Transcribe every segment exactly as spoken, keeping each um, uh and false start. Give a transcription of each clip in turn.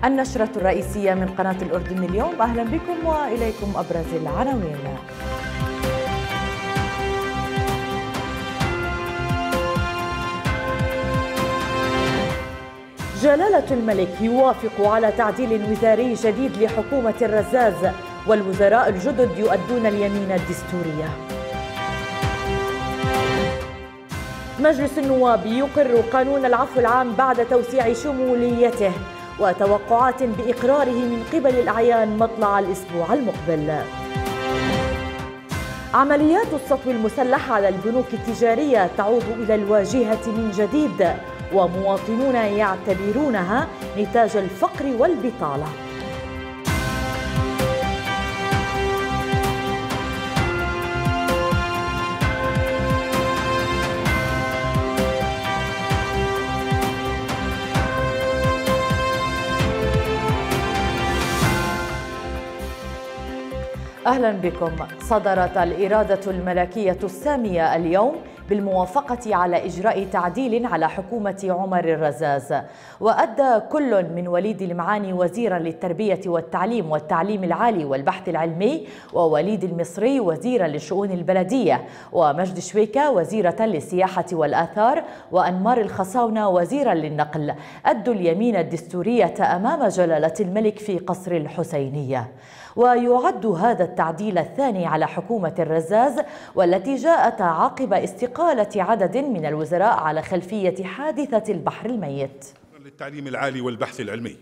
النشرة الرئيسية من قناة الأردن اليوم، أهلا بكم وإليكم أبرز العناوين. جلالة الملك يوافق على تعديل وزاري جديد لحكومة الرزاز، والوزراء الجدد يؤدون اليمين الدستورية. مجلس النواب يقر قانون العفو العام بعد توسيع شموليته، وتوقعات بإقراره من قبل الأعيان مطلع الأسبوع المقبل. عمليات السطو المسلح على البنوك التجارية تعود إلى الواجهة من جديد، ومواطنون يعتبرونها نتاج الفقر والبطالة. أهلا بكم. صدرت الإرادة الملكية السامية اليوم بالموافقة على إجراء تعديل على حكومة عمر الرزاز، وأدى كل من وليد المعاني وزيرا للتربية والتعليم والتعليم العالي والبحث العلمي، ووليد المصري وزيرا للشؤون البلدية، ومجد شويكة وزيرة للسياحة والآثار، وأنمار الخصاونة وزيرا للنقل، أدوا اليمين الدستورية أمام جلالة الملك في قصر الحسينية. ويعد هذا التعديل الثاني على حكومة الرزاز، والتي جاءت عقب استقالة عدد من الوزراء على خلفية حادثة البحر الميت. للتعليم العالي والبحث العلمي،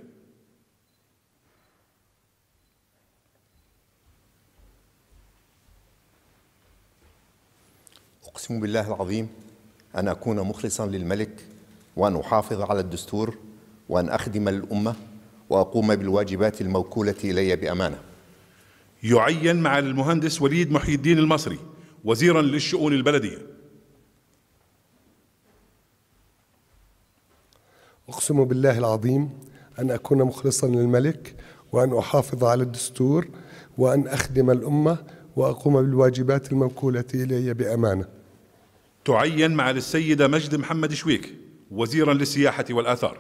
أقسم بالله العظيم أن أكون مخلصا للملك، وأن أحافظ على الدستور، وأن أخدم الأمة، وأقوم بالواجبات الموكولة إلي بأمانة. يعين مع المهندس وليد محي الدين المصري وزيرا للشؤون البلدية. أقسم بالله العظيم أن أكون مخلصا للملك، وأن أحافظ على الدستور، وأن أخدم الأمة، وأقوم بالواجبات الموكولة إلي بأمانة. تعين مع السيدة مجد محمد شويك وزيرا للسياحة والآثار.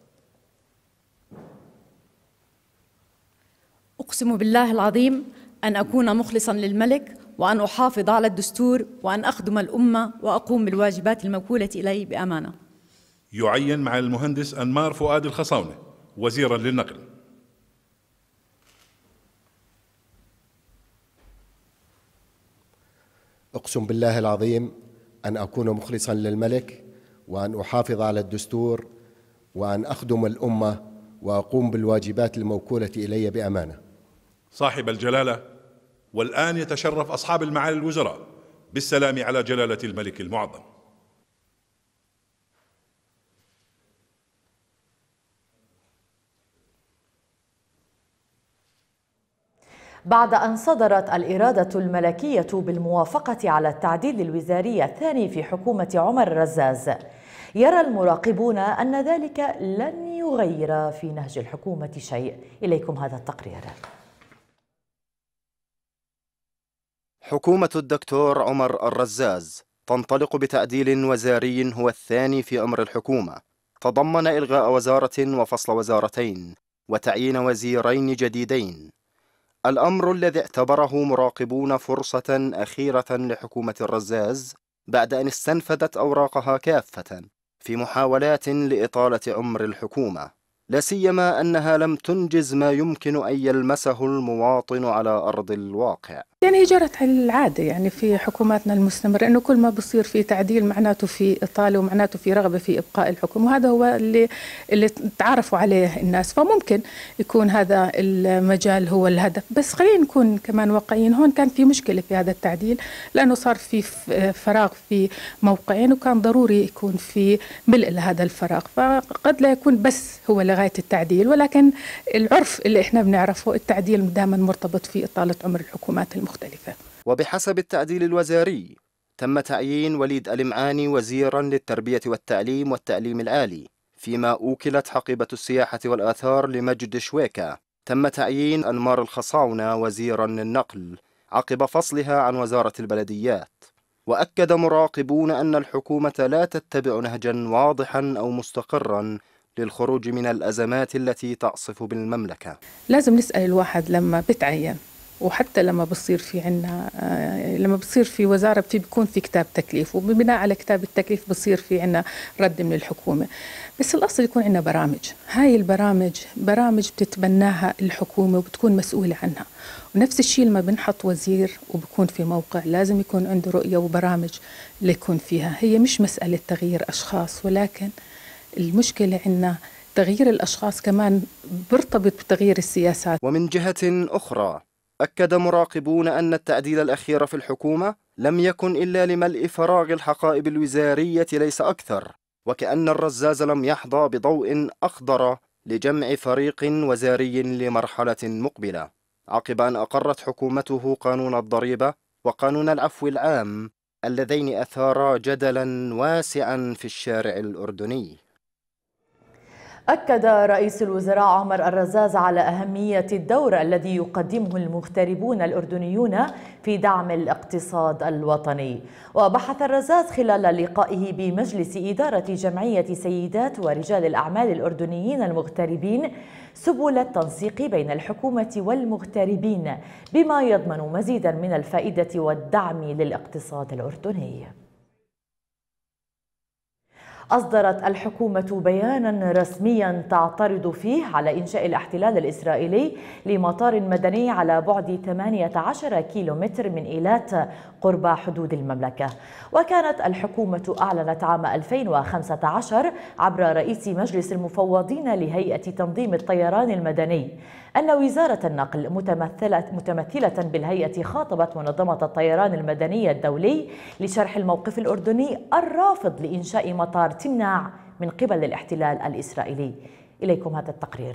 أقسم بالله العظيم أن أكون مخلصا للملك، وأن أحافظ على الدستور، وأن أخدم الأمة، وأقوم بالواجبات الموكولة إلي بأمانة. يعين مع المهندس أنمار فؤاد الخصاونة وزيرا للنقل. أقسم بالله العظيم أن أكون مخلصا للملك، وأن أحافظ على الدستور، وأن أخدم الأمة، وأقوم بالواجبات الموكولة إلي بأمانة. صاحب الجلالة، والآن يتشرف أصحاب المعالي الوزراء بالسلام على جلالة الملك المعظم. بعد أن صدرت الإرادة الملكية بالموافقة على التعديل الوزاري الثاني في حكومة عمر الرزاز، يرى المراقبون أن ذلك لن يغير في نهج الحكومة شيء. إليكم هذا التقرير. حكومة الدكتور عمر الرزاز تنطلق بتعديل وزاري هو الثاني في أمر الحكومة، تضمن إلغاء وزارة وفصل وزارتين وتعيين وزيرين جديدين، الأمر الذي اعتبره مراقبون فرصة أخيرة لحكومة الرزاز بعد أن استنفدت أوراقها كافة في محاولات لإطالة عمر الحكومة، لا سيما أنها لم تنجز ما يمكن أن يلمسه المواطن على أرض الواقع. يعني هي جرت على العادة يعني في حكوماتنا المستمرة، إنه كل ما بصير في تعديل معناته في إطالة، ومعناته في رغبة في إبقاء الحكم، وهذا هو اللي اللي تعرفوا عليه الناس. فممكن يكون هذا المجال هو الهدف، بس خلينا نكون كمان واقعيين. هون كان في مشكلة في هذا التعديل، لأنه صار في فراغ في موقعين، وكان ضروري يكون في ملء لهذا الفراغ. فقد لا يكون بس هو لغاية التعديل، ولكن العرف اللي احنا بنعرفه التعديل دائما مرتبط في إطالة عمر الحكومات المختلفة. وبحسب التعديل الوزاري تم تعيين وليد المعاني وزيرا للتربية والتعليم والتعليم العالي، فيما أوكلت حقيبة السياحة والآثار لمجد شويكة. تم تعيين أنمار الخصاونة وزيرا للنقل عقب فصلها عن وزارة البلديات. وأكد مراقبون أن الحكومة لا تتبع نهجا واضحا أو مستقرا للخروج من الأزمات التي تعصف بالمملكة. لازم نسأل الواحد لما بتعين، وحتى لما بصير في عنا لما بصير في وزارة في بيكون في كتاب تكليف، وبناء على كتاب التكليف بصير في عنا رد من الحكومة. بس الأصل يكون عنا برامج، هاي البرامج برامج بتتبناها الحكومة وبتكون مسؤولة عنها. ونفس الشيء لما بنحط وزير وبكون في موقع لازم يكون عنده رؤية وبرامج ليكون فيها. هي مش مسألة تغيير أشخاص، ولكن المشكلة عنا تغيير الأشخاص كمان برتبط بتغيير السياسات. ومن جهة أخرى أكد مراقبون أن التعديل الأخير في الحكومة لم يكن إلا لملء فراغ الحقائب الوزارية ليس أكثر، وكأن الرزاز لم يحظى بضوء أخضر لجمع فريق وزاري لمرحلة مقبلة، عقب أن أقرت حكومته قانون الضريبة وقانون العفو العام اللذين أثارا جدلا واسعا في الشارع الأردني. أكد رئيس الوزراء عمر الرزاز على أهمية الدور الذي يقدمه المغتربون الأردنيون في دعم الاقتصاد الوطني. وبحث الرزاز خلال لقائه بمجلس إدارة جمعية سيدات ورجال الأعمال الأردنيين المغتربين سبل التنسيق بين الحكومة والمغتربين بما يضمن مزيدا من الفائدة والدعم للاقتصاد الأردني. أصدرت الحكومة بيانا رسميا تعترض فيه على إنشاء الاحتلال الإسرائيلي لمطار مدني على بعد ثمانية عشر كيلومتر من إيلات قرب حدود المملكة. وكانت الحكومة أعلنت عام ألفين وخمسة عشر عبر رئيس مجلس المفوضين لهيئة تنظيم الطيران المدني أن وزارة النقل متمثلة, متمثلة بالهيئة خاطبت منظمة الطيران المدني الدولي لشرح الموقف الأردني الرافض لإنشاء مطار تمنع من قبل الاحتلال الإسرائيلي. إليكم هذا التقرير.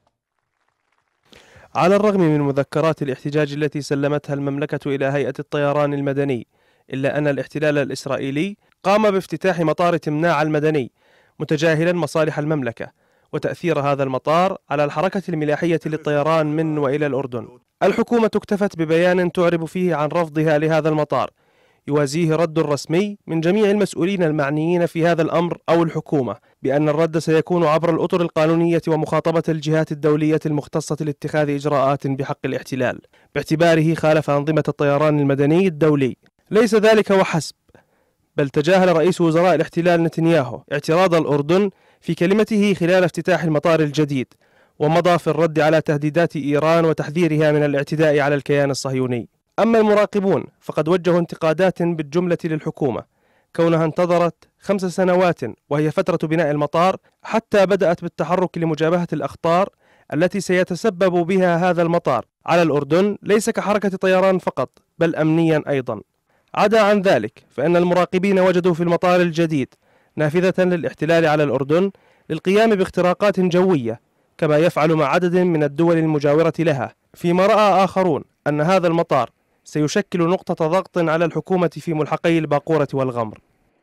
على الرغم من مذكرات الاحتجاج التي سلمتها المملكة إلى هيئة الطيران المدني، إلا أن الاحتلال الإسرائيلي قام بافتتاح مطار تمناع المدني متجاهلا مصالح المملكة وتأثير هذا المطار على الحركة الملاحية للطيران من وإلى الأردن. الحكومة اكتفت ببيان تعرب فيه عن رفضها لهذا المطار، يوازيه رد رسمي من جميع المسؤولين المعنيين في هذا الأمر أو الحكومة بأن الرد سيكون عبر الأطر القانونية ومخاطبة الجهات الدولية المختصة لاتخاذ إجراءات بحق الاحتلال باعتباره خالف أنظمة الطيران المدني الدولي. ليس ذلك وحسب، بل تجاهل رئيس وزراء الاحتلال نتنياهو اعتراض الأردن في كلمته خلال افتتاح المطار الجديد، ومضى في الرد على تهديدات إيران وتحذيرها من الاعتداء على الكيان الصهيوني. أما المراقبون فقد وجهوا انتقادات بالجملة للحكومة كونها انتظرت خمس سنوات وهي فترة بناء المطار حتى بدأت بالتحرك لمجابهة الأخطار التي سيتسبب بها هذا المطار على الأردن، ليس كحركة طيران فقط بل أمنيا أيضا. عدا عن ذلك فإن المراقبين وجدوا في المطار الجديد نافذة للاحتلال على الأردن للقيام باختراقات جوية كما يفعل مع عدد من الدول المجاورة لها، فيما رأى آخرون أن هذا المطار سيشكل نقطة ضغط على الحكومة في ملحقي الباقورة والغمر.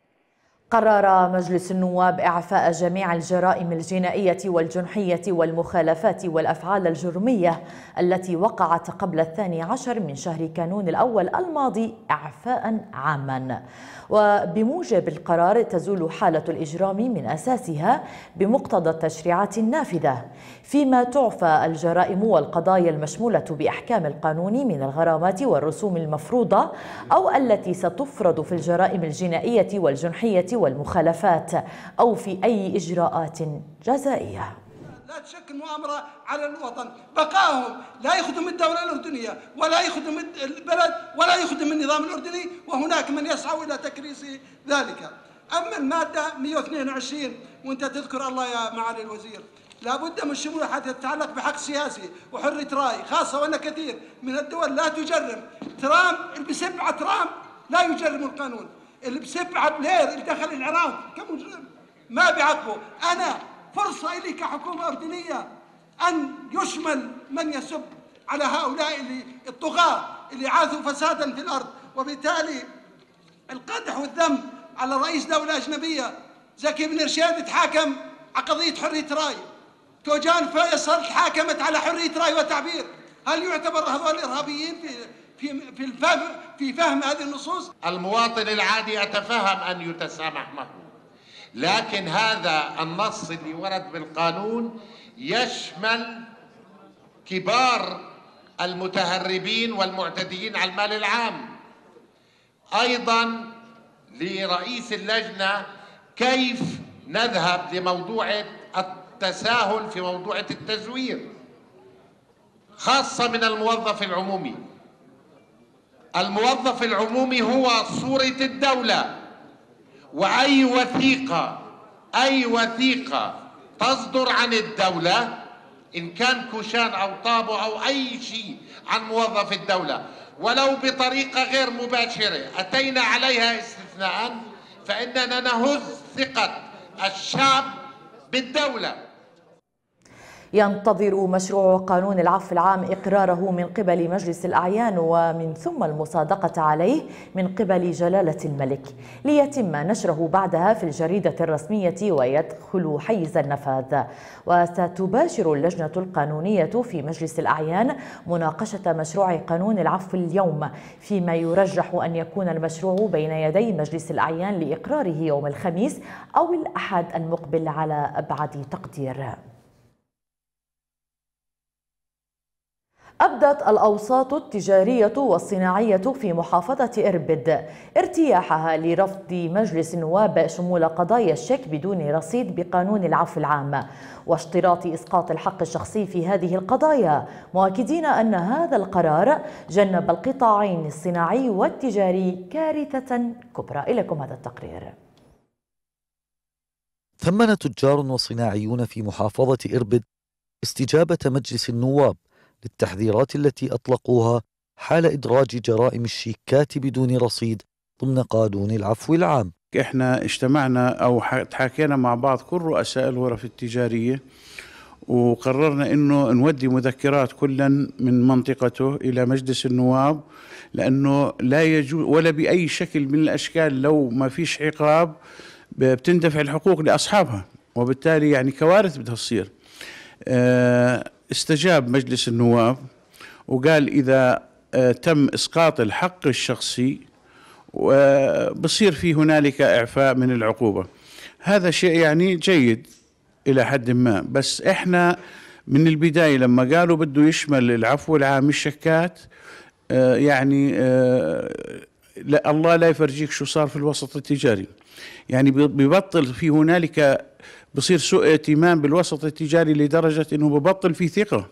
قرر مجلس النواب إعفاء جميع الجرائم الجنائية والجنحية والمخالفات والأفعال الجرمية التي وقعت قبل الثاني عشر من شهر كانون الأول الماضي إعفاء عاما. وبموجب القرار تزول حالة الإجرام من أساسها بمقتضى التشريعات النافذة، فيما تعفى الجرائم والقضايا المشمولة بأحكام القانون من الغرامات والرسوم المفروضة أو التي ستفرض في الجرائم الجنائية والجنحية والمخالفات أو في أي إجراءات جزائية. لا تشكل مؤامرة على الوطن، بقائهم لا يخدم الدولة الأردنية ولا يخدم البلد ولا يخدم النظام الأردني، وهناك من يسعى إلى تكريس ذلك. أما المادة مئة واثنين وعشرين وأنت تذكر الله يا معالي الوزير، لابد من شمولها حتى تتعلق بحق سياسي وحرية رأي، خاصة وأن كثير من الدول لا تجرم. ترامب اللي بسبعة ترامب لا يجرم القانون، اللي بسبعة بلير اللي دخل العراق كمجرم ما بيعاقبه. أنا فرصة إلي كحكومة أردنية أن يشمل من يسب على هؤلاء اللي الطغاة اللي عاثوا فسادا في الأرض، وبالتالي القدح والذم على رئيس دولة أجنبية. زكي بن رشيد تحاكم على قضية حرية رأي، توجان فيصل تحاكمت على حرية رأي وتعبير. هل يعتبر هذول إرهابيين في في في الفهم في فهم هذه النصوص؟ المواطن العادي أتفهم أن يتسامح معه، لكن هذا النص اللي ورد بالقانون يشمل كبار المتهربين والمعتدين على المال العام. أيضا لرئيس اللجنة كيف نذهب لموضوع التساهل في موضوع التزوير، خاصة من الموظف العمومي. الموظف العمومي هو صورة الدولة، وأي وثيقة أي وثيقة تصدر عن الدولة إن كان كوشان أو طابو أو أي شيء عن موظف الدولة ولو بطريقة غير مباشرة أتينا عليها استثناء، فإننا نهز ثقة الشعب بالدولة. ينتظر مشروع قانون العفو العام إقراره من قبل مجلس الأعيان ومن ثم المصادقة عليه من قبل جلالة الملك ليتم نشره بعدها في الجريدة الرسمية ويدخل حيز النفاذ. وستباشر اللجنة القانونية في مجلس الأعيان مناقشة مشروع قانون العفو اليوم، فيما يرجح أن يكون المشروع بين يدي مجلس الأعيان لإقراره يوم الخميس أو الأحد المقبل على أبعد تقدير. أبدت الأوساط التجارية والصناعية في محافظة إربد ارتياحها لرفض مجلس النواب شمول قضايا الشيك بدون رصيد بقانون العفو العام واشتراط إسقاط الحق الشخصي في هذه القضايا، مؤكدين أن هذا القرار جنب القطاعين الصناعي والتجاري كارثة كبرى. إليكم هذا التقرير. ثمن تجار وصناعيون في محافظة إربد استجابة مجلس النواب للتحذيرات التي أطلقوها حال إدراج جرائم الشيكات بدون رصيد ضمن قانون العفو العام. احنا اجتمعنا أو تحاكينا مع بعض كل رؤساء الغرف التجارية وقررنا أنه نودي مذكرات كلا من منطقته إلى مجلس النواب، لأنه لا يجوز ولا بأي شكل من الأشكال لو ما فيش عقاب بتندفع الحقوق لأصحابها، وبالتالي يعني كوارث بدها تصير. اه استجاب مجلس النواب وقال إذا تم إسقاط الحق الشخصي وبصير في هنالك إعفاء من العقوبة. هذا شيء يعني جيد إلى حد ما، بس إحنا من البداية لما قالوا بده يشمل العفو العام الشيكات يعني لا الله لا يفرجيك شو صار في الوسط التجاري، يعني ببطل في هنالك بصير سوء اهتمام بالوسط التجاري لدرجة انه ببطل في ثقة،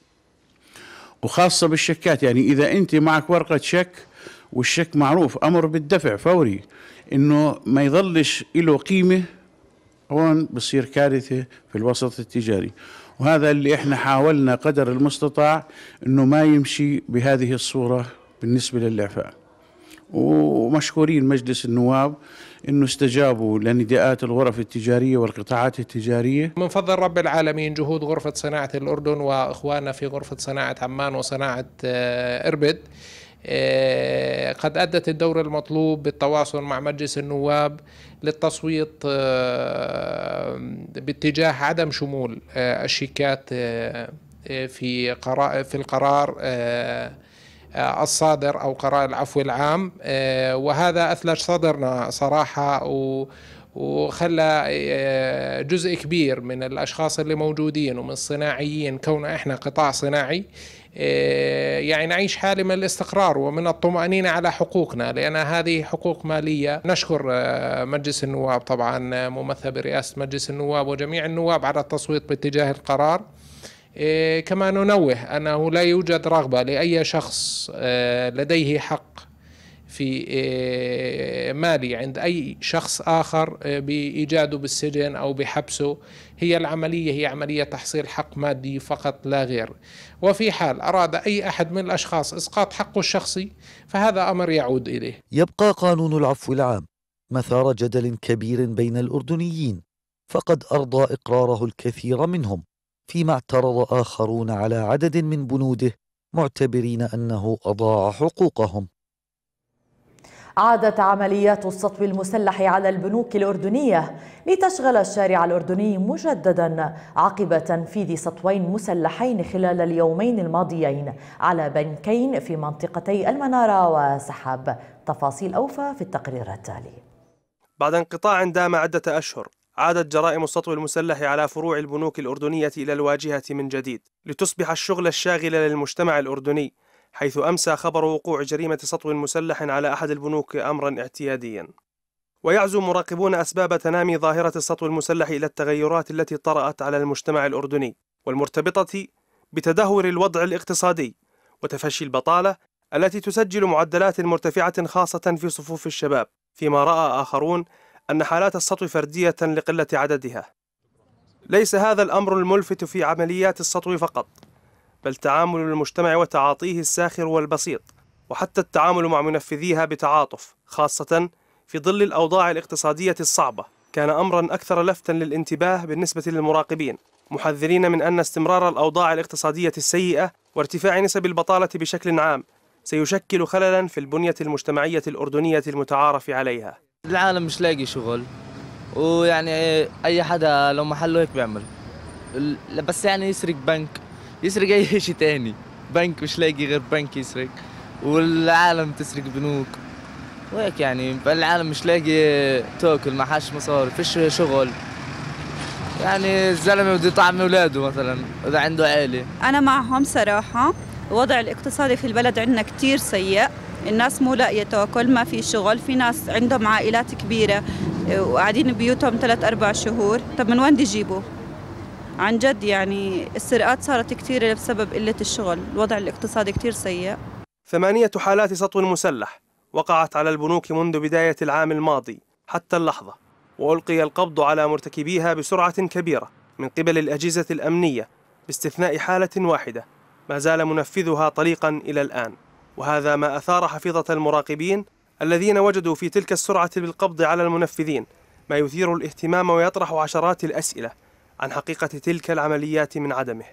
وخاصة بالشيكات. يعني اذا انت معك ورقة شيك والشيك معروف امر بالدفع فوري، انه ما يظلش له قيمة، هون بصير كارثة في الوسط التجاري. وهذا اللي احنا حاولنا قدر المستطاع انه ما يمشي بهذه الصورة بالنسبة للإعفاء. ومشكورين مجلس النواب انه استجابوا لنداءات الغرف التجاريه والقطاعات التجاريه. من فضل رب العالمين جهود غرفه صناعه الاردن واخواننا في غرفه صناعه عمان وصناعه اربد قد ادت الدور المطلوب بالتواصل مع مجلس النواب للتصويت باتجاه عدم شمول الشيكات في قرار في القرار الصادر أو قرار العفو العام، وهذا أثلج صدرنا صراحة وخلى جزء كبير من الأشخاص اللي موجودين ومن الصناعيين، كوننا إحنا قطاع صناعي يعني نعيش حالة من الاستقرار ومن الطمأنينة على حقوقنا، لأن هذه حقوق مالية. نشكر مجلس النواب طبعا ممثل برئاسة مجلس النواب وجميع النواب على التصويت باتجاه القرار. إيه كما ننوه أنه لا يوجد رغبة لأي شخص إيه لديه حق في إيه مالي عند أي شخص آخر إيه بإيجاده بالسجن أو بحبسه. هي العملية هي عملية تحصيل حق مادي فقط لا غير، وفي حال أراد أي أحد من الأشخاص إسقاط حقه الشخصي فهذا أمر يعود إليه. يبقى قانون العفو العام مثار جدل كبير بين الأردنيين، فقد أرضى إقراره الكثير منهم، فيما اعترض آخرون على عدد من بنوده معتبرين أنه أضاع حقوقهم. عادت عمليات السطو المسلح على البنوك الأردنية لتشغل الشارع الأردني مجددا عقب تنفيذ سطوين مسلحين خلال اليومين الماضيين على بنكين في منطقتي المنارة وسحاب. تفاصيل أوفى في التقرير التالي. بعد انقطاع دام عدة أشهر عادت جرائم السطو المسلح على فروع البنوك الأردنية إلى الواجهة من جديد لتصبح الشغل الشاغل للمجتمع الأردني، حيث أمسى خبر وقوع جريمة سطو مسلح على أحد البنوك أمرا اعتياديا. ويعزو مراقبون أسباب تنامي ظاهرة السطو المسلح إلى التغيرات التي طرأت على المجتمع الأردني والمرتبطة بتدهور الوضع الاقتصادي وتفشي البطالة التي تسجل معدلات مرتفعة خاصة في صفوف الشباب، فيما رأى آخرون أن حالات السطو فردية لقلة عددها. ليس هذا الأمر الملفت في عمليات السطو فقط، بل تعامل المجتمع وتعاطيه الساخر والبسيط، وحتى التعامل مع منفذيها بتعاطف، خاصة في ظل الأوضاع الاقتصادية الصعبة، كان أمرا أكثر لفتا للانتباه بالنسبة للمراقبين، محذرين من أن استمرار الأوضاع الاقتصادية السيئة وارتفاع نسب البطالة بشكل عام سيشكل خللا في البنية المجتمعية الأردنية المتعارف عليها. العالم مش لاقي شغل، ويعني أي حدا لو محله هيك بيعمل، بس يعني يسرق بنك، يسرق أي شيء تاني، بنك مش لاقي غير بنك يسرق، والعالم تسرق بنوك وهيك يعني. العالم مش لاقي تاكل، ما حاش مصاري، فيش شغل، يعني الزلمة بده يطعم أولاده مثلا إذا عنده عائلة. أنا معهم صراحة. الوضع الاقتصادي في البلد عندنا كتير سيء، الناس مو لاقية تاكل، ما في شغل، في ناس عندهم عائلات كبيرة وقاعدين ببيوتهم ثلاث أربع شهور، طب من وين بدي يجيبوا؟ عن جد يعني السرقات صارت كتيرة بسبب قلة الشغل، الوضع الاقتصادي كتير سيء. ثمانية حالات سطو مسلح وقعت على البنوك منذ بداية العام الماضي حتى اللحظة، وألقي القبض على مرتكبيها بسرعة كبيرة من قبل الأجهزة الأمنية باستثناء حالة واحدة ما زال منفذها طليقا إلى الآن، وهذا ما أثار حفيظة المراقبين الذين وجدوا في تلك السرعة بالقبض على المنفذين ما يثير الاهتمام ويطرح عشرات الأسئلة عن حقيقة تلك العمليات من عدمه.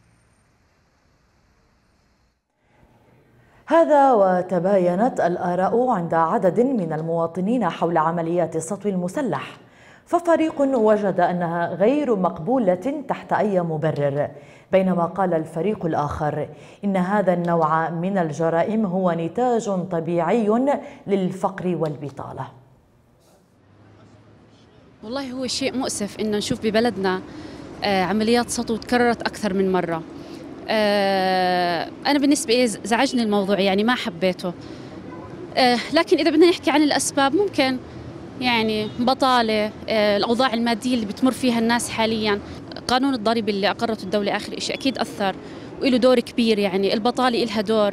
هذا وتباينت الآراء عند عدد من المواطنين حول عمليات السطو المسلح، ففريق وجد أنها غير مقبولة تحت أي مبرر، بينما قال الفريق الآخر إن هذا النوع من الجرائم هو نتاج طبيعي للفقر والبطالة. والله هو شيء مؤسف إن نشوف ببلدنا عمليات سطو تكررت أكثر من مرة. أنا بالنسبة لي زعجني الموضوع، يعني ما حبيته، لكن إذا بدنا نحكي عن الأسباب ممكن يعني بطالة، الأوضاع المادية اللي بتمر فيها الناس حاليا، قانون الضريبة اللي أقرته الدولة آخر شيء أكيد أثر وله دور كبير، يعني البطالة إلها دور،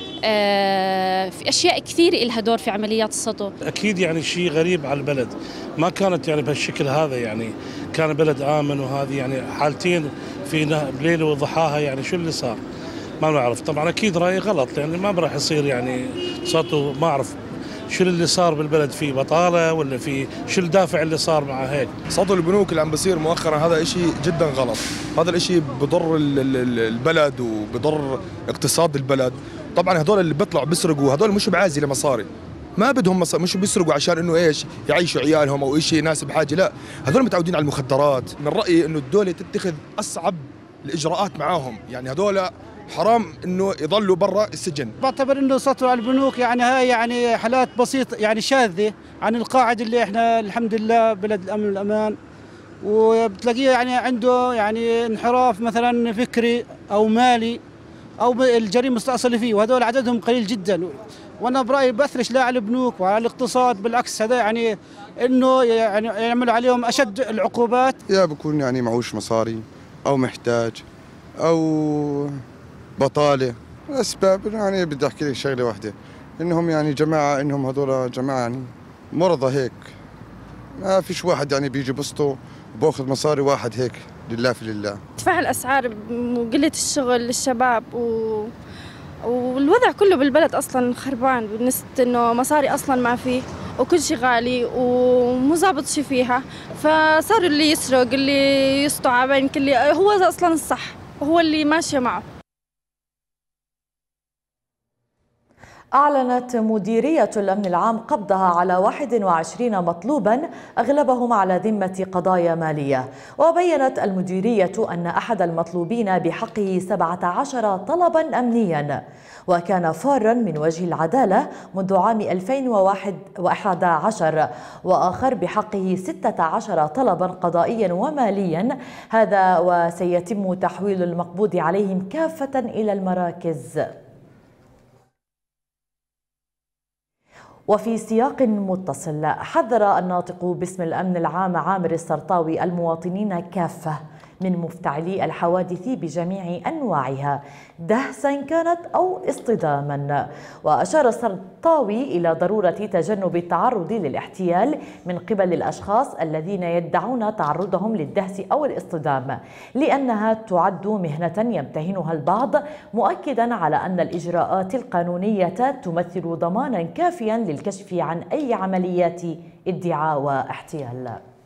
في أشياء كثير إلها دور في عمليات السطو. أكيد يعني شيء غريب على البلد، ما كانت يعني بهالشكل هذا، يعني كان بلد آمن، وهذه يعني حالتين في بليلة وضحاها، يعني شو اللي صار ما نعرف. طبعا أكيد رأيي غلط، لأن ما راح يصير يعني سطو، ما أعرف شو اللي صار بالبلد، في بطالة ولا في شو الدافع اللي صار مع هيك. سطو البنوك اللي عم بصير مؤخرا هذا إشي جدا غلط، هذا الإشي بضر البلد وبضر اقتصاد البلد. طبعا هذول اللي بيطلعوا بيسرقوا هذول مش بعازي لمصاري، ما بدهم مصاري، مش بيسرقوا عشان انه ايش يعيشوا عيالهم او شيء ناس بحاجه، لا هذول متعودين على المخدرات. من رايي انه الدوله تتخذ اصعب الاجراءات معاهم، يعني هذول حرام انه يضلوا برا السجن. بعتبر انه سطو على البنوك يعني هاي يعني حالات بسيطه، يعني شاذه عن القاعده اللي احنا الحمد لله بلد الامن والامان، وبتلاقيه يعني عنده يعني انحراف مثلا فكري او مالي او الجريمه مستأصله فيه، وهذول عددهم قليل جدا. وانا برايي بأثرش لا على البنوك وعلى الاقتصاد، بالعكس هذا يعني انه يعني يعملوا عليهم اشد العقوبات. يا بكون يعني معوش مصاري او محتاج او بطاله. الاسباب يعني بدي احكي لك شغله واحده، انهم يعني جماعه، انهم هذول جماعه يعني مرضى هيك، ما فيش واحد يعني بيجي بسطه وباخذ مصاري واحد هيك لله في لله. ارتفاع الاسعار وقله الشغل للشباب و... والوضع كله بالبلد اصلا خربان، بالنسبه انه مصاري اصلا ما في وكل شيء غالي ومو ظابط شيء فيها، فصار اللي يسرق اللي يسطو على بنك اللي هو اصلا الصح وهو اللي ماشي معه. أعلنت مديرية الأمن العام قبضها على واحد وعشرين مطلوبا أغلبهم على ذمة قضايا مالية. وبيّنت المديرية أن أحد المطلوبين بحقه سبعة عشر طلبا أمنيا وكان فارا من وجه العدالة منذ عام ألفين وأحد عشر، وآخر بحقه ستة عشر طلبا قضائيا وماليا، هذا وسيتم تحويل المقبوض عليهم كافة إلى المراكز. وفي سياق متصل، حذر الناطق باسم الأمن العام عامر السرطاوي المواطنين كافة من مفتعلي الحوادث بجميع أنواعها دهسا كانت أو اصطداما. وأشار السرطاوي إلى ضرورة تجنب التعرض للاحتيال من قبل الأشخاص الذين يدعون تعرضهم للدهس أو الاصطدام، لأنها تعد مهنة يمتهنها البعض، مؤكدا على أن الإجراءات القانونية تمثل ضمانا كافيا للكشف عن أي عمليات ادعاء واحتيال.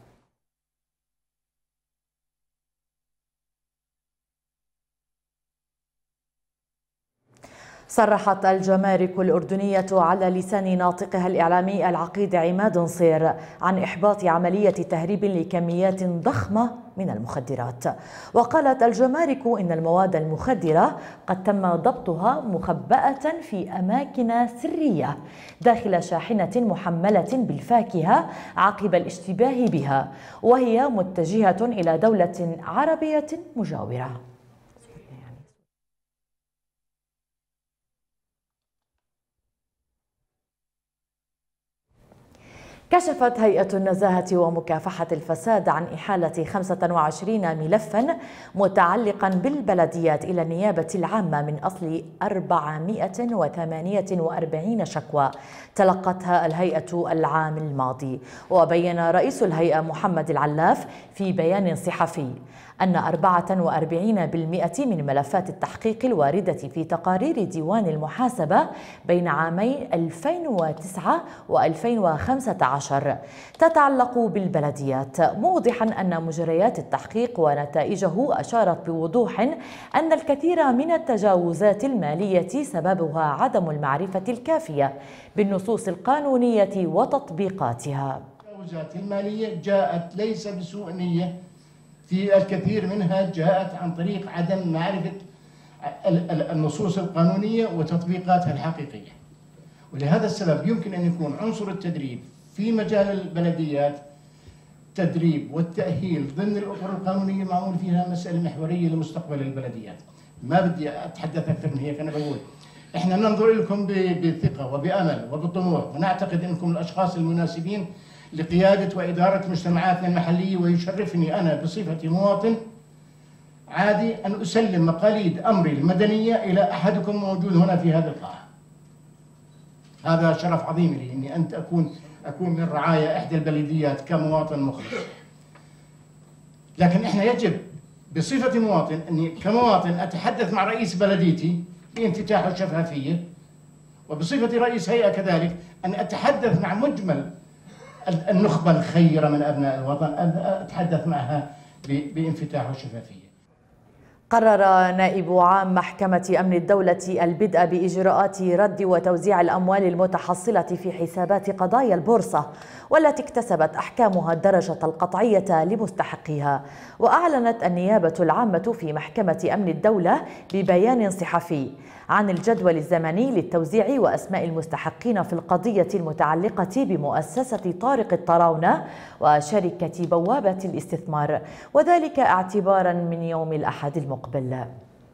صرحت الجمارك الأردنية على لسان ناطقها الإعلامي العقيد عماد نصير عن إحباط عملية تهريب لكميات ضخمة من المخدرات. وقالت الجمارك إن المواد المخدرة قد تم ضبطها مخبأة في أماكن سرية داخل شاحنة محملة بالفاكهة عقب الاشتباه بها، وهي متجهة إلى دولة عربية مجاورة. كشفت هيئة النزاهة ومكافحة الفساد عن إحالة خمسة وعشرين ملفا متعلقا بالبلديات إلى النيابة العامة من أصل أربعمائة وثمانية وأربعين شكوى تلقتها الهيئة العام الماضي. وبين رئيس الهيئة محمد العلاف في بيان صحفي أن أربعة وأربعين بالمئة من ملفات التحقيق الواردة في تقارير ديوان المحاسبة بين عامي ألفين وتسعة وألفين وخمسة عشر تتعلق بالبلديات، موضحا أن مجريات التحقيق ونتائجه أشارت بوضوح أن الكثير من التجاوزات المالية سببها عدم المعرفة الكافية بالنصوص القانونية وتطبيقاتها. التجاوزات المالية جاءت ليس بسوء نية، في الكثير منها جاءت عن طريق عدم معرفة النصوص القانونية وتطبيقاتها الحقيقية. ولهذا السبب يمكن أن يكون عنصر التدريب في مجال البلديات التدريب والتأهيل ضمن الأطر القانونية معمول فيها مسألة محورية لمستقبل البلديات. ما بدي أتحدث أكثر من هيك، أنا بقول إحنا ننظر لكم بثقة وبأمل وبطموح، ونعتقد أنكم الأشخاص المناسبين لقيادة وإدارة مجتمعاتنا المحلية. ويشرفني أنا بصفتي مواطن عادي أن أسلم مقاليد أمري المدنية إلى أحدكم موجود هنا في هذه القاعة. هذا شرف عظيم لي أني أنت أكون أكون من رعايا إحدى البلديات كمواطن مخلص. لكن إحنا يجب بصفتي مواطن أني كمواطن أتحدث مع رئيس بلديتي بانفتاح وشفافية، وبصفتي رئيس هيئة كذلك أن أتحدث مع مجمل النخبة الخيرة من أبناء الوطن، أتحدث معها بانفتاح وشفافية. قرر نائب عام محكمة أمن الدولة البدء بإجراءات رد وتوزيع الأموال المتحصلة في حسابات قضايا البورصة والتي اكتسبت أحكامها الدرجة القطعية لمستحقيها. وأعلنت النيابة العامة في محكمة أمن الدولة ببيان صحفي عن الجدول الزمني للتوزيع وأسماء المستحقين في القضية المتعلقة بمؤسسة طارق الطراونة وشركة بوابة الاستثمار، وذلك اعتبارا من يوم الأحد المقبل.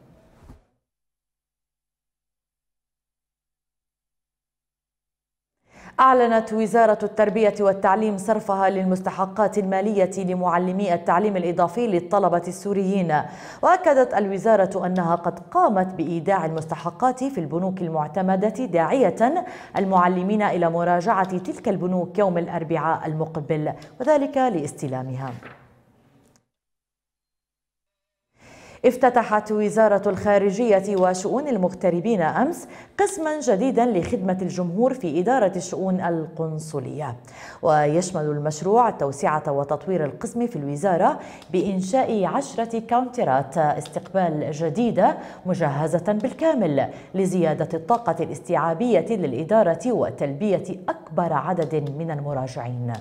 أعلنت وزارة التربية والتعليم صرفها للمستحقات المالية لمعلمي التعليم الإضافي للطلبة السوريين. وأكدت الوزارة أنها قد قامت بإيداع المستحقات في البنوك المعتمدة، داعية المعلمين إلى مراجعة تلك البنوك يوم الأربعاء المقبل وذلك لاستلامها. افتتحت وزارة الخارجية وشؤون المغتربين أمس قسما جديدا لخدمة الجمهور في إدارة الشؤون القنصلية، ويشمل المشروع توسعة وتطوير القسم في الوزارة بإنشاء عشرة كاونترات استقبال جديدة مجهزة بالكامل لزيادة الطاقة الاستيعابية للإدارة وتلبية أكبر عدد من المراجعين.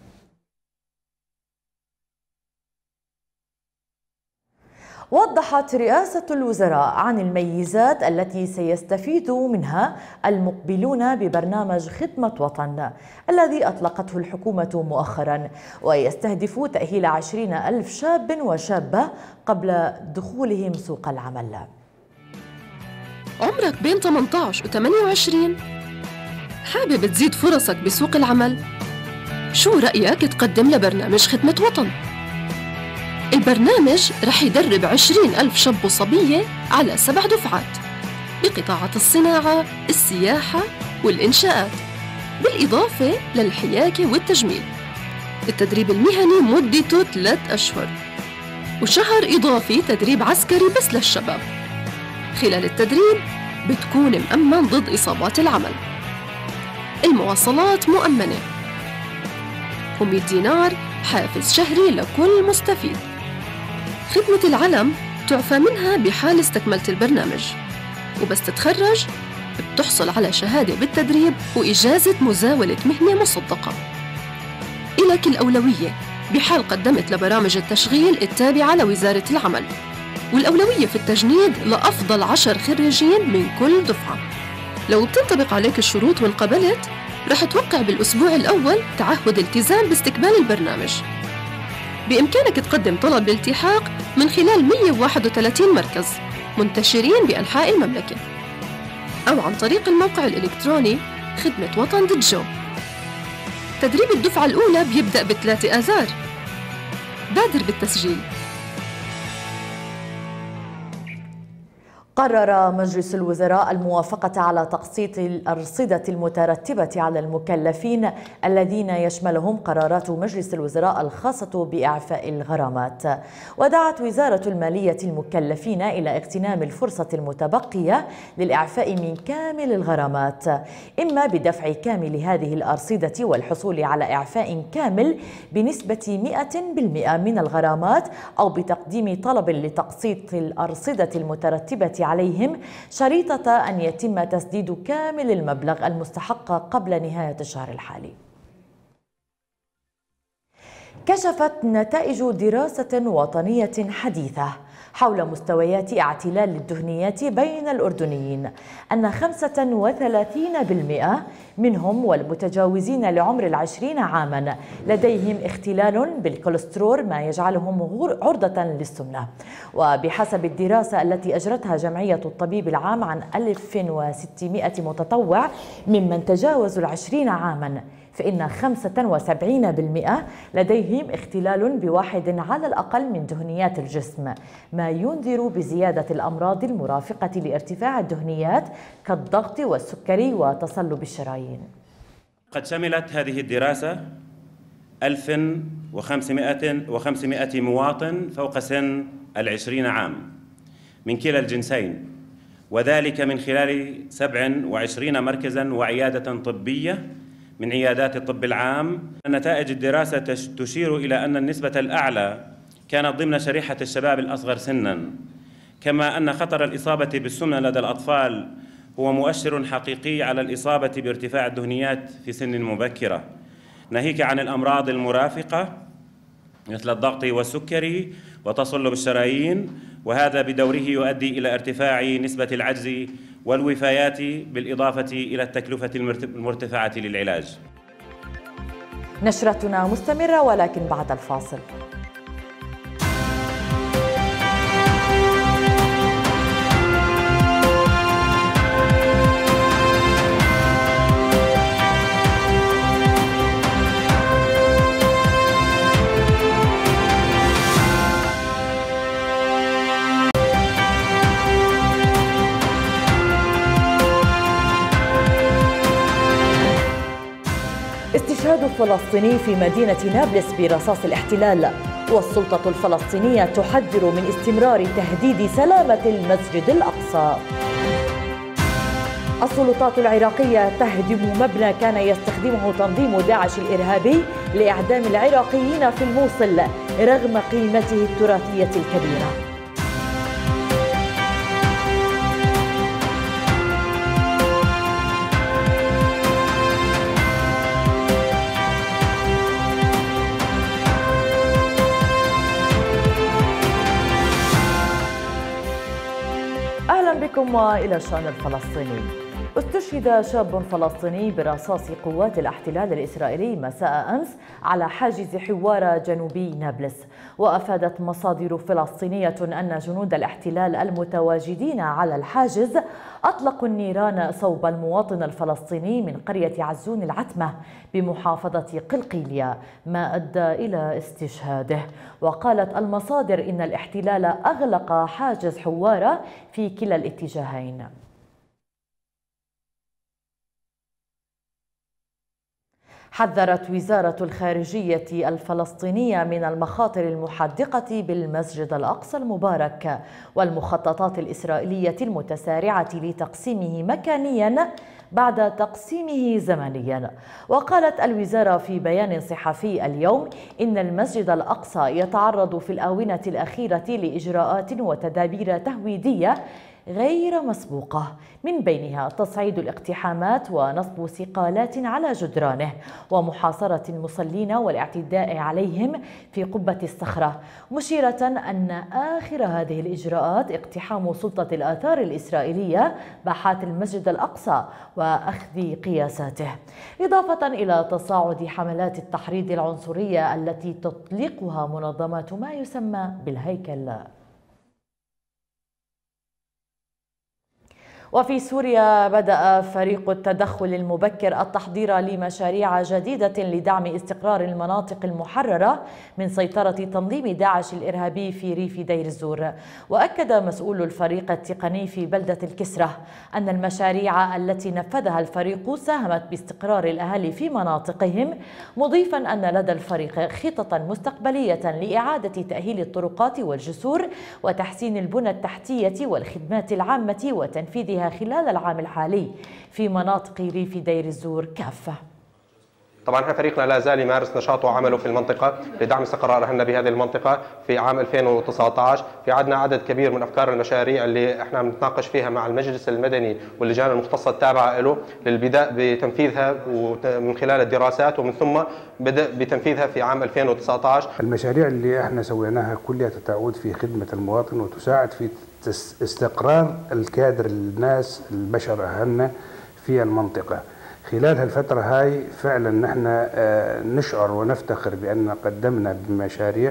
وضحت رئاسة الوزراء عن الميزات التي سيستفيد منها المقبلون ببرنامج خدمة وطن الذي أطلقته الحكومة مؤخرا، ويستهدف تأهيل عشرين ألف شاب وشابة قبل دخولهم سوق العمل. عمرك بين ثمانية عشر و ثمانية وعشرين؟ حابب تزيد فرصك بسوق العمل؟ شو رأيك تقدم لبرنامج خدمة وطن؟ البرنامج رح يدرب عشرين ألف شاب وصبية على سبع دفعات بقطاعات الصناعة، السياحة والإنشاءات، بالإضافة للحياكة والتجميل. التدريب المهني مدته ثلاث أشهر وشهر إضافي تدريب عسكري بس للشباب. خلال التدريب بتكون مأمن ضد إصابات العمل. المواصلات مؤمنة، ومئة دينار حافز شهري لكل مستفيد. خدمة العلم تعفى منها بحال استكملت البرنامج، وبس تتخرج بتحصل على شهادة بالتدريب وإجازة مزاولة مهنة مصدقة. إلك الأولوية بحال قدمت لبرامج التشغيل التابعة لوزارة العمل، والأولوية في التجنيد لأفضل عشر خريجين من كل دفعة. لو بتنطبق عليك الشروط وانقبلت، رح توقع بالأسبوع الأول تعهد التزام باستكمال البرنامج. بإمكانك تقدم طلب الالتحاق من خلال مئة وواحد وثلاثين مركز منتشرين بأنحاء المملكة، أو عن طريق الموقع الإلكتروني خدمة وطن دوت جو. تدريب الدفعة الأولى بيبدأ بثلاثة آذار. بادر بالتسجيل. قرر مجلس الوزراء الموافقة على تقسيط الأرصدة المترتبة على المكلفين الذين يشملهم قرارات مجلس الوزراء الخاصة بإعفاء الغرامات. ودعت وزارة المالية المكلفين إلى اغتنام الفرصة المتبقية للإعفاء من كامل الغرامات، إما بدفع كامل هذه الأرصدة والحصول على إعفاء كامل بنسبة مئة بالمئة من الغرامات، أو بتقديم طلب لتقسيط الأرصدة المترتبة عليهم شريطة أن يتم تسديد كامل المبلغ المستحق قبل نهاية الشهر الحالي. كشفت نتائج دراسة وطنية حديثة حول مستويات اعتلال الدهنيات بين الأردنيين أن خمسة وثلاثين بالمئة منهم والمتجاوزين لعمر العشرين عاما لديهم اختلال بالكوليسترول، ما يجعلهم عرضة للسمنة. وبحسب الدراسة التي أجرتها جمعية الطبيب العام عن ألف وستمئة متطوع ممن تجاوزوا العشرين عاما، فإن خمسة وسبعين بالمئة لديهم اختلال بواحد على الأقل من دهنيات الجسم، ما ينذر بزيادة الأمراض المرافقة لارتفاع الدهنيات كالضغط والسكري وتصلب الشرايين. قد شملت هذه الدراسة ألف وخمسمئة مواطن فوق سن العشرين عام من كلا الجنسين، وذلك من خلال سبع وعشرين مركزاً وعيادة طبية من عيادات الطب العام. نتائج الدراسة تشير إلى أن النسبة الأعلى كانت ضمن شريحة الشباب الأصغر سناً، كما أن خطر الإصابة بالسمنة لدى الأطفال هو مؤشر حقيقي على الإصابة بارتفاع الدهنيات في سن مبكرة، ناهيك عن الأمراض المرافقة مثل الضغط والسكري وتصلب الشرايين، وهذا بدوره يؤدي إلى ارتفاع نسبة العجز والوفيات بالإضافة إلى التكلفة المرتفعة للعلاج. نشرتنا مستمرة ولكن بعد الفاصل. استشهاد فلسطيني في مدينة نابلس برصاص الاحتلال. والسلطة الفلسطينية تحذر من استمرار تهديد سلامة المسجد الأقصى. السلطات العراقية تهدم مبنى كان يستخدمه تنظيم داعش الإرهابي لإعدام العراقيين في الموصل رغم قيمته التراثية الكبيرة. أهلا بكم وإلى الشأن الفلسطيني. استشهد شاب فلسطيني برصاص قوات الاحتلال الإسرائيلي مساء أمس على حاجز حوارة جنوبي نابلس. وأفادت مصادر فلسطينية أن جنود الاحتلال المتواجدين على الحاجز أطلقوا النيران صوب المواطن الفلسطيني من قرية عزون العتمة بمحافظة قلقيلية، ما أدى إلى استشهاده. وقالت المصادر إن الاحتلال أغلق حاجز حوارة في كلا الاتجاهين. حذرت وزارة الخارجية الفلسطينية من المخاطر المحدقة بالمسجد الأقصى المبارك والمخططات الإسرائيلية المتسارعة لتقسيمه مكانياً بعد تقسيمه زمنياً. وقالت الوزارة في بيان صحفي اليوم إن المسجد الأقصى يتعرض في الآونة الأخيرة لإجراءات وتدابير تهويدية غير مسبوقة، من بينها تصعيد الاقتحامات ونصب صقالات على جدرانه ومحاصرة المصلين والاعتداء عليهم في قبة الصخرة، مشيرة أن آخر هذه الإجراءات اقتحام سلطة الآثار الإسرائيلية باحات المسجد الأقصى وأخذ قياساته، إضافة إلى تصاعد حملات التحريض العنصرية التي تطلقها منظمات ما يسمى بالهيكل. وفي سوريا بدأ فريق التدخل المبكر التحضير لمشاريع جديدة لدعم استقرار المناطق المحررة من سيطرة تنظيم داعش الإرهابي في ريف دير الزور. وأكد مسؤول الفريق التقني في بلدة الكسرة أن المشاريع التي نفذها الفريق ساهمت باستقرار الأهالي في مناطقهم، مضيفا أن لدى الفريق خططا مستقبلية لإعادة تأهيل الطرقات والجسور وتحسين البنى التحتية والخدمات العامة وتنفيذها خلال العام الحالي في مناطق ريف دير الزور كافة. طبعا احنا فريقنا لا زال يمارس نشاطه وعمله في المنطقه لدعم استقرار اهلنا بهذه المنطقه. في عام ألفين وتسعة عشر في عندنا عدد كبير من افكار المشاريع اللي احنا بنتناقش فيها مع المجلس المدني واللجان المختصه التابعه له للبداء بتنفيذها من خلال الدراسات، ومن ثم بدأ بتنفيذها في عام ألفين وتسعة عشر. المشاريع اللي احنا سويناها كلها تعود في خدمه المواطن وتساعد في استقرار الكادر، الناس البشر اهلنا في المنطقه. خلال هالفترة هاي فعلا نحن نشعر ونفتخر بأن قدمنا بمشاريع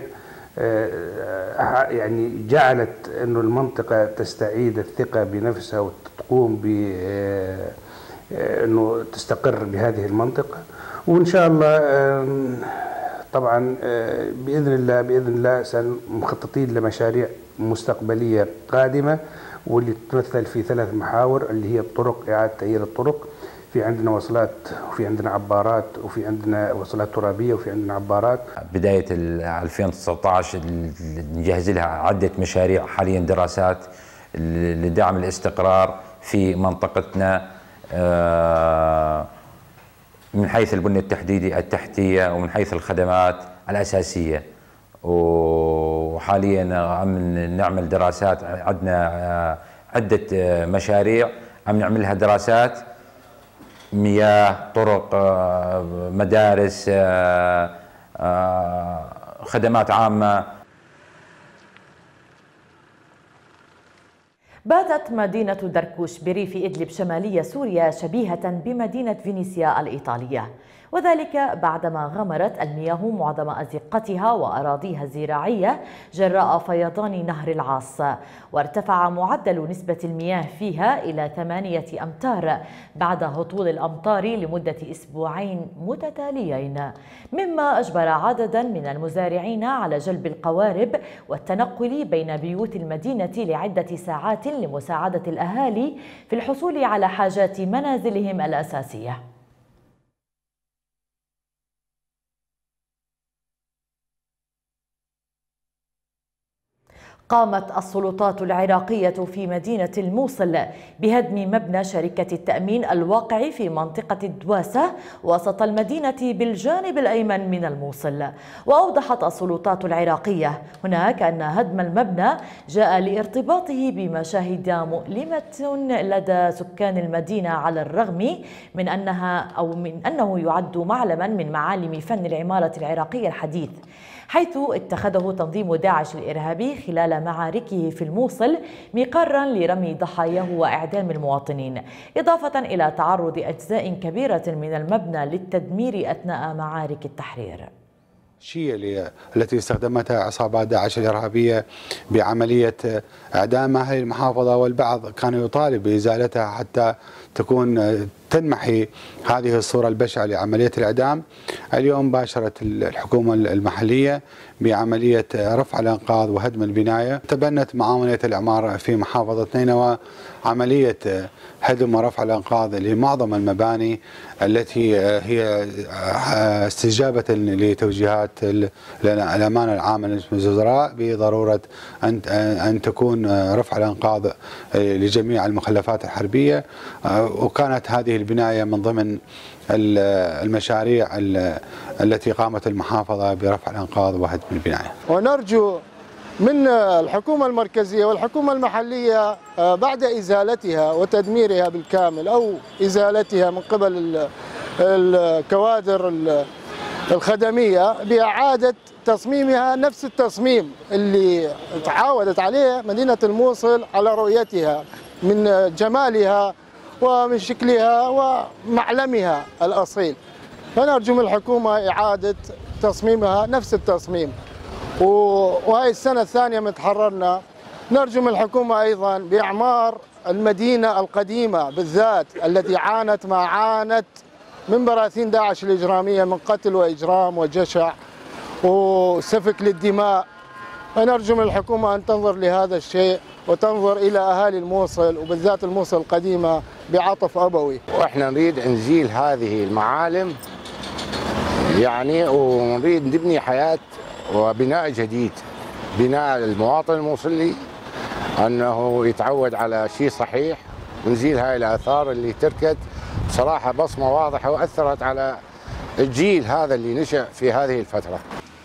يعني جعلت أنه المنطقة تستعيد الثقة بنفسها وتقوم بأنه تستقر بهذه المنطقة. وإن شاء الله طبعا بإذن الله بإذن الله سنخططين لمشاريع مستقبلية قادمة واللي تتمثل في ثلاث محاور اللي هي الطرق، إعادة تأهيل الطرق، في عندنا وصلات وفي عندنا عبارات وفي عندنا وصلات ترابية وفي عندنا عبارات. بداية ألفين وتسعة عشر نجهز لها عدة مشاريع حاليا دراسات لدعم الاستقرار في منطقتنا من حيث البنية التحديدي التحتية ومن حيث الخدمات الأساسية. وحاليا عم نعمل دراسات، عندنا عدة مشاريع عم نعملها دراسات، مياه، طرق، مدارس، خدمات عامة. باتت مدينة دركوش بريف إدلب شمالية سوريا شبيهة بمدينة فينيسيا الإيطالية، وذلك بعدما غمرت المياه معظم أزقتها وأراضيها الزراعية جراء فيضان نهر العاص، وارتفع معدل نسبة المياه فيها إلى ثمانية أمتار بعد هطول الأمطار لمدة أسبوعين متتاليين، مما أجبر عددا من المزارعين على جلب القوارب والتنقل بين بيوت المدينة لعدة ساعات لمساعدة الأهالي في الحصول على حاجات منازلهم الأساسية. قامت السلطات العراقية في مدينة الموصل بهدم مبنى شركة التأمين الواقع في منطقة الدواسة وسط المدينة بالجانب الأيمن من الموصل. وأوضحت السلطات العراقية هناك أن هدم المبنى جاء لارتباطه بمشاهد مؤلمة لدى سكان المدينة على الرغم من أنها أو من أنه يعد معلما من معالم فن العمارة العراقية الحديث، حيث اتخذه تنظيم داعش الإرهابي خلال معاركه في الموصل مقرا لرمي ضحاياه وإعدام المواطنين، إضافة إلى تعرض أجزاء كبيرة من المبنى للتدمير أثناء معارك التحرير. الشيء التي استخدمتها عصابات داعش الإرهابية بعملية إعدام أهل المحافظة، والبعض كان يطالب بإزالتها حتى تكون تنمحي هذه الصورة البشعة لعملية الإعدام. اليوم باشرت الحكومة المحلية بعملية رفع الأنقاض وهدم البناية. تبنت معاونية الإعمار في محافظة نينوى عملية هدم ورفع الأنقاض لمعظم المباني التي هي استجابة لتوجيهات الأمانة العامة لمجلس الوزراء بضرورة أن أن تكون رفع الأنقاض لجميع المخلفات الحربية. وكانت هذه البناية من ضمن المشاريع التي قامت المحافظة برفع الأنقاض وهدم البناية. ونرجو من الحكومة المركزية والحكومة المحلية بعد إزالتها وتدميرها بالكامل أو إزالتها من قبل الكوادر الخدمية بإعادة تصميمها نفس التصميم اللي تعاودت عليه مدينة الموصل على رؤيتها من جمالها ومن شكلها ومعلمها الأصيل. فنرجو من الحكومة إعادة تصميمها نفس التصميم. وهي السنة الثانية من تحررنا، نرجو من الحكومة أيضا بإعمار المدينة القديمة بالذات التي عانت ما عانت من براثين داعش الإجرامية من قتل وإجرام وجشع وسفك للدماء. فنرجو من الحكومة أن تنظر لهذا الشيء وتنظر إلى أهالي الموصل وبالذات الموصل القديمة بعطف أبوي. وإحنا نريد نزيل هذه المعالم يعني، ونريد نبني حياة وبناء جديد، بناء المواطن الموصلي أنه يتعود على شيء صحيح، ونزيل هاي الآثار اللي تركت بصراحة بصمة واضحة وأثرت على الجيل هذا اللي نشأ في هذه الفترة.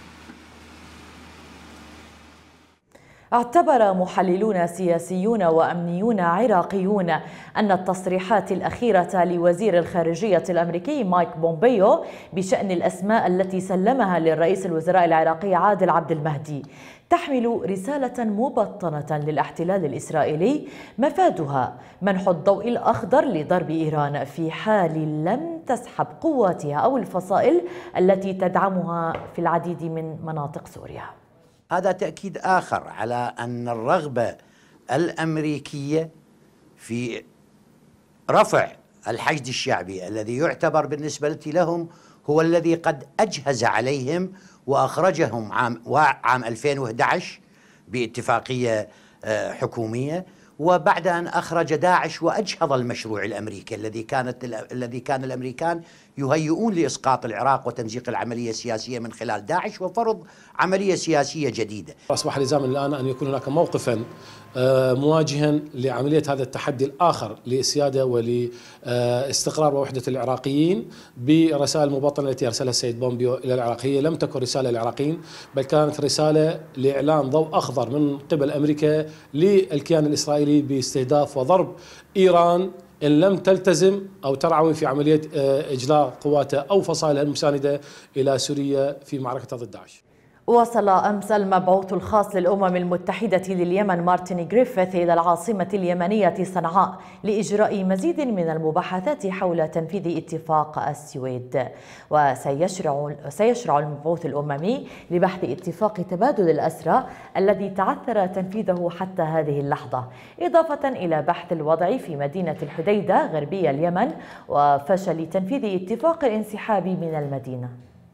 اعتبر محللون سياسيون وأمنيون عراقيون أن التصريحات الأخيرة لوزير الخارجية الأمريكي مايك بومبيو بشأن الأسماء التي سلمها للرئيس الوزراء العراقي عادل عبد المهدي تحمل رسالة مبطنة للاحتلال الإسرائيلي مفادها منح الضوء الأخضر لضرب إيران في حال لم تسحب قواتها أو الفصائل التي تدعمها في العديد من مناطق سوريا. هذا تأكيد آخر على أن الرغبة الأمريكية في رفع الحشد الشعبي الذي يعتبر بالنسبة لهم هو الذي قد أجهز عليهم وأخرجهم عام عام ألفين وأحد عشر باتفاقية حكومية، وبعد أن أخرج داعش وأجهض المشروع الأمريكي الذي كانت الذي كان الأمريكان يهيئون لإسقاط العراق وتمزيق العملية السياسية من خلال داعش وفرض عملية سياسية جديدة. أصبح لزاما الآن أن يكون هناك موقفا مواجها لعملية هذا التحدي الآخر للسيادة ولاستقرار ووحدة العراقيين برسائل مبطنة التي أرسلها السيد بومبيو إلى العراق. هي لم تكن رسالة للعراقيين بل كانت رسالة لإعلان ضوء أخضر من قبل أمريكا للكيان الإسرائيلي باستهداف وضرب إيران إن لم تلتزم أو ترعوي في عملية إجلاء قواتها أو فصائلها المساندة إلى سوريا في معركة ضد داعش. وصل أمس المبعوث الخاص للأمم المتحدة لليمن مارتن جريفيث إلى العاصمة اليمنية صنعاء لإجراء مزيد من المباحثات حول تنفيذ اتفاق السويد. وسيشرع سيشرع المبعوث الأممي لبحث اتفاق تبادل الأسرى الذي تعثر تنفيذه حتى هذه اللحظة، إضافة إلى بحث الوضع في مدينة الحديدة غربي اليمن وفشل تنفيذ اتفاق الانسحاب من المدينة.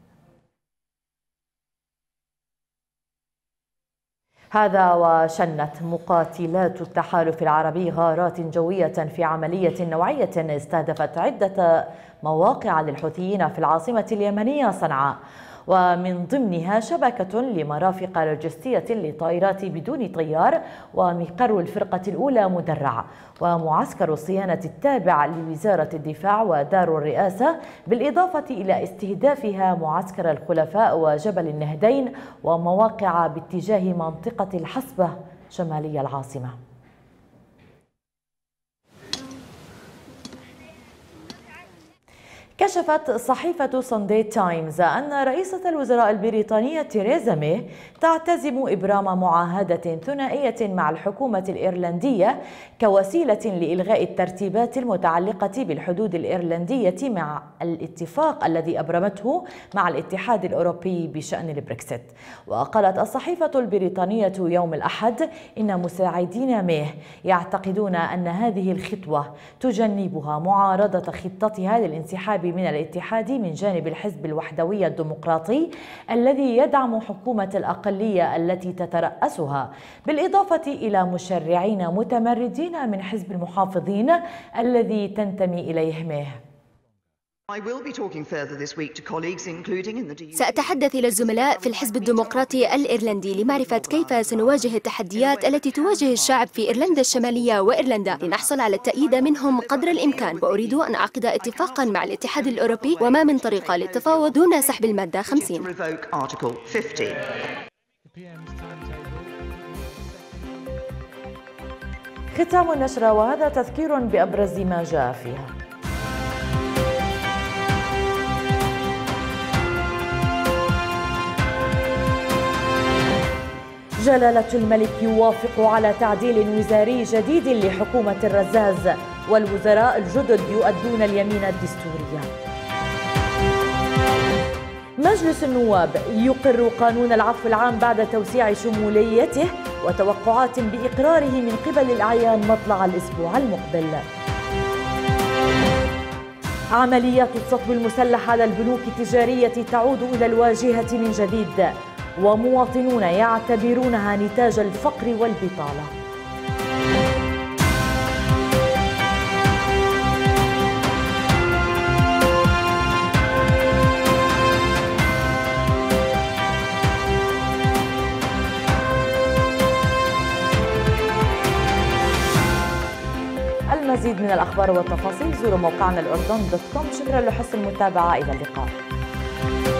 هذا وشنت مقاتلات التحالف العربي غارات جوية في عملية نوعية استهدفت عدة مواقع للحوثيين في العاصمة اليمنية صنعاء. ومن ضمنها شبكة لمرافق لوجستية للطائرات بدون طيار، ومقر الفرقة الأولى مدرع، ومعسكر الصيانة التابع لوزارة الدفاع ودار الرئاسة، بالإضافة إلى استهدافها معسكر الخلفاء وجبل النهدين ومواقع باتجاه منطقة الحصبة شمالي العاصمة. كشفت صحيفة ساندي تايمز أن رئيسة الوزراء البريطانية تيريزا ماي تعتزم إبرام معاهدة ثنائية مع الحكومة الإيرلندية كوسيلة لإلغاء الترتيبات المتعلقة بالحدود الإيرلندية مع الاتفاق الذي أبرمته مع الاتحاد الأوروبي بشأن البريكسيت. وقالت الصحيفة البريطانية يوم الأحد إن مساعدين ماي يعتقدون أن هذه الخطوة تجنبها معارضة خطتها للانسحاب من الاتحاد من جانب الحزب الوحدوي الديمقراطي الذي يدعم حكومة الأقلية التي تترأسها، بالإضافة إلى مشرعين متمردين من حزب المحافظين الذي تنتمي إليه ماي. سأتحدث إلى الزملاء في الحزب الديمقراطي الإيرلندي لمعرفة كيف سنواجه التحديات التي تواجه الشعب في إيرلندا الشمالية وإيرلندا لنحصل على التأييد منهم قدر الإمكان، وأريد أن أعقد اتفاقا مع الاتحاد الأوروبي وما من طريقة للتفاوض دون سحب المادة خمسين. ختام النشرة وهذا تذكير بأبرز ما جاء فيها. جلالة الملك يوافق على تعديل وزاري جديد لحكومة الرزاز، والوزراء الجدد يؤدون اليمين الدستورية. مجلس النواب يقر قانون العفو العام بعد توسيع شموليته وتوقعات بإقراره من قبل الأعيان مطلع الأسبوع المقبل. عمليات السطو المسلح على البنوك التجارية تعود إلى الواجهة من جديد، ومواطنون يعتبرونها نتاج الفقر والبطالة. المزيد من الأخبار والتفاصيل زوروا موقعنا الأردن دوت كوم. شكرا لحسن المتابعة، إلى اللقاء.